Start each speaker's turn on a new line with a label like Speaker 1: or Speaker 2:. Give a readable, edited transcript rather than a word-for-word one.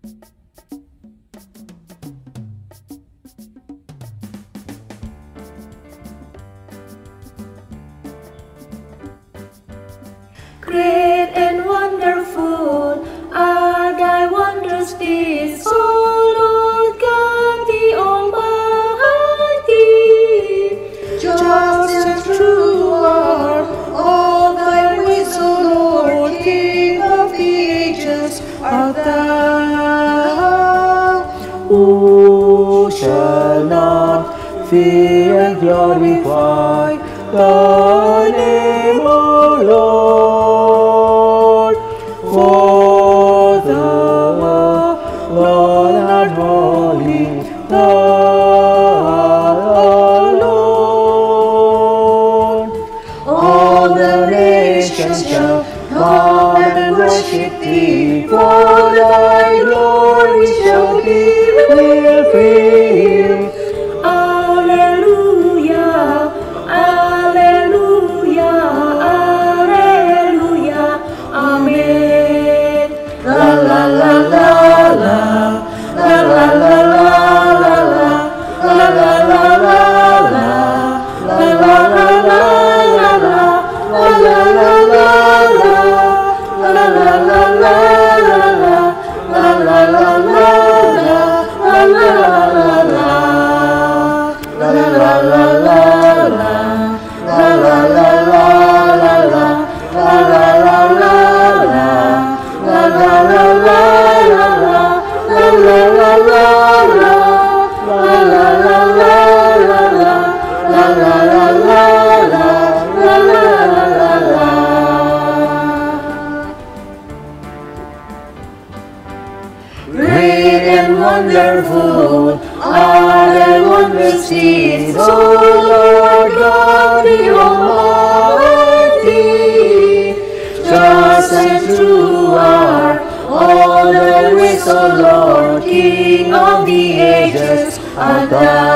Speaker 1: Great and wonderful are thy wondrous deeds, O Lord God the Almighty. Just and true are all thy ways, O Lord, King of the ages art thou. Who shall not fear and glorify thy name, O Lord? For the Lord art holy, thou alone. All the nations shall come and worship thee, for thy glory shall be revealed. Alleluia, alleluia, alleluia, amen. La la la la la, la la la la la, la la la la la, la la la la la, la la la la la, la la la la la, la la la la la, la la la la. La la la la la, la la la la la, la la la la la, la la la la la, la la la la la, la la la la la, la la la la la. Great and wonderful are thy wondrous deeds, O Lord God the Almighty. Just and true are all thy ways, O Lord, King of the ages art thou.